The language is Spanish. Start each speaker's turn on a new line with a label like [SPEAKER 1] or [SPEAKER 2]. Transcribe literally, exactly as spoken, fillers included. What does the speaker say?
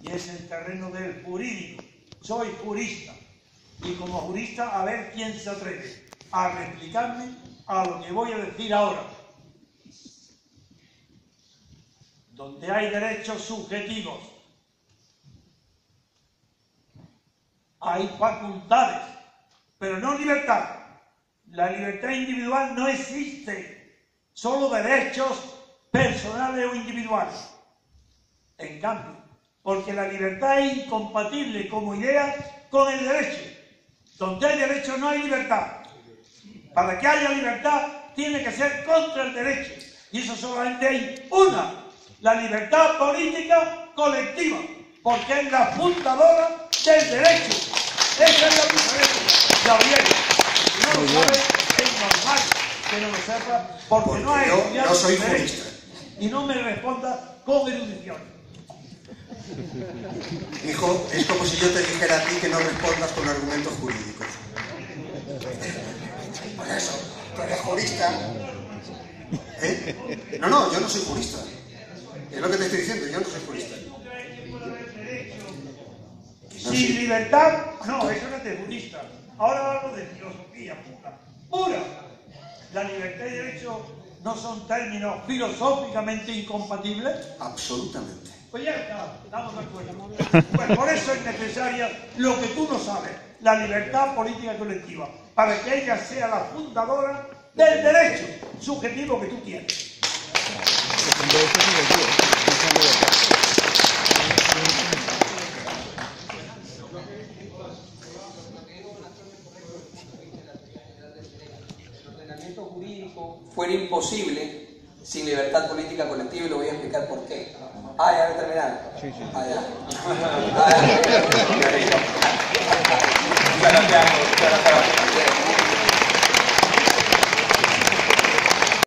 [SPEAKER 1] y es el terreno del jurídico. Soy jurista, y como jurista a ver quién se atreve a replicarme a lo que voy a decir ahora. Donde hay derechos subjetivos, hay facultades, pero no libertad. La libertad individual no existe, solo derechos personales o individuales. En cambio, porque la libertad es incompatible como idea con el derecho. Donde hay derecho no hay libertad. Para que haya libertad tiene que ser contra el derecho. Y eso solamente hay una, la libertad política colectiva, porque es la fundadora del derecho. Esa es la diferencia. Gabriel, si no lo sabe, es normal que no lo sepa, porque, porque no ha estudiado
[SPEAKER 2] no soy
[SPEAKER 1] derecho.
[SPEAKER 2] jurista.
[SPEAKER 1] Y no me responda con erudición.
[SPEAKER 2] Hijo, es como si yo te dijera a ti que no respondas con argumentos jurídicos. Por eso, tú eres jurista. ¿Eh? No, no, yo no soy jurista. Es lo que te estoy diciendo, yo no soy jurista.
[SPEAKER 1] Sin libertad, no, eso no es de jurista. Ahora hablo de filosofía pura. ¡Pura! La libertad y el derecho no son términos filosóficamente incompatibles.
[SPEAKER 2] Absolutamente.
[SPEAKER 1] Pues ya está, estamos de acuerdo. Pues por eso es necesaria lo que tú no sabes, la libertad política colectiva, para que ella sea la fundadora del derecho subjetivo que tú tienes.
[SPEAKER 3] El ordenamiento jurídico fuera imposible sin libertad política colectiva, y lo voy a explicar por qué. Ah, ya voy a terminar. Sí, sí. Ah, ya. Ah, ya.